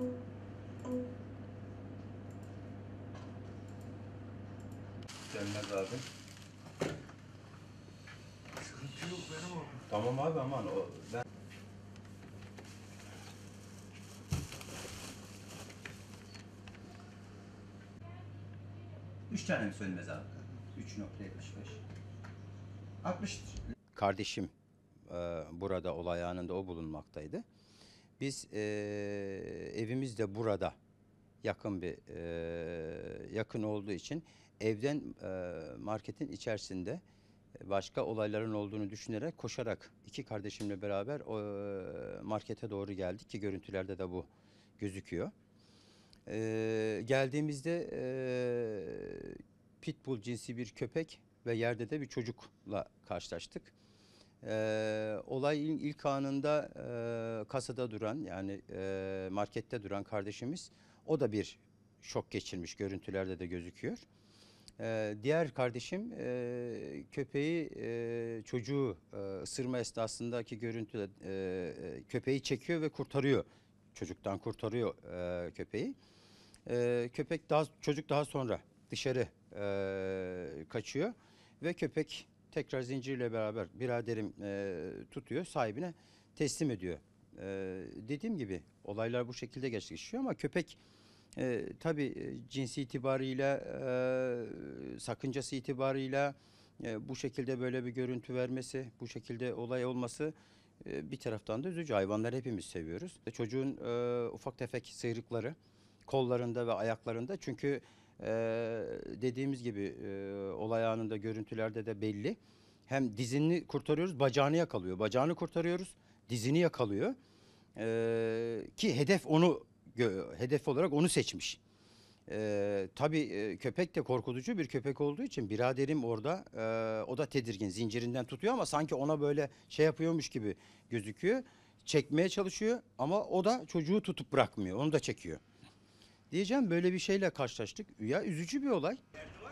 Gelmez abi. Sıkıntı yok benim abi. Tamam abi, aman o ben... Üç tane mi Sönmez abi? 3.75. 60. Kardeşim burada olay anında o bulunmaktaydı. Biz evimiz de burada yakın olduğu için evden marketin içerisinde başka olayların olduğunu düşünerek koşarak iki kardeşimle beraber markete doğru geldik ki görüntülerde de bu gözüküyor. Geldiğimizde pitbull cinsi bir köpek ve yerde de bir çocukla karşılaştık. Olayın ilk anında kasada duran, yani markette duran kardeşimiz, o da bir şok geçirmiş, görüntülerde de gözüküyor. Diğer kardeşim köpeği, çocuğu ısırma esnasındaki görüntüde köpeği çekiyor ve kurtarıyor. Çocuktan kurtarıyor köpeği. Çocuk daha sonra dışarı kaçıyor ve köpek tekrar zincirle beraber biraderim tutuyor, sahibine teslim ediyor. Dediğim gibi olaylar bu şekilde gerçekleşiyor ama köpek tabii cinsi itibarıyla, sakıncası itibarıyla bu şekilde böyle bir görüntü vermesi, bu şekilde olay olması bir taraftan da üzücü. Hayvanları hepimiz seviyoruz. Çocuğun ufak tefek sıyrıkları kollarında ve ayaklarında, çünkü dediğimiz gibi olay anında görüntülerde de belli. Hem dizini kurtarıyoruz, bacağını yakalıyor. Bacağını kurtarıyoruz, dizini yakalıyor. Ki hedef olarak onu seçmiş. Tabii köpek de korkutucu bir köpek olduğu için biraderim orada, o da tedirgin, zincirinden tutuyor ama sanki ona böyle şey yapıyormuş gibi gözüküyor. Çekmeye çalışıyor ama o da çocuğu tutup bırakmıyor, onu da çekiyor. Diyeceğim, böyle bir şeyle karşılaştık. Ya üzücü bir olay.